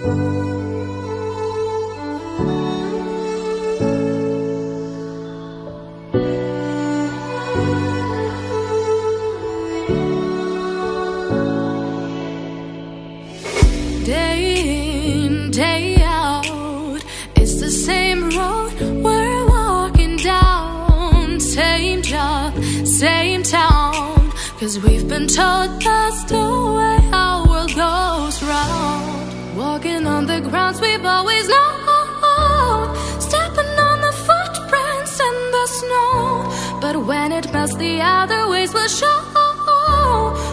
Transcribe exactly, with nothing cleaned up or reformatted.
Day in, day out, it's the same road we're walking down. Same job, same town, 'cause we've been told that's the way our world goes round. Walking on the grounds we've always known, stepping on the footprints in the snow. But when it melts, the other ways will show.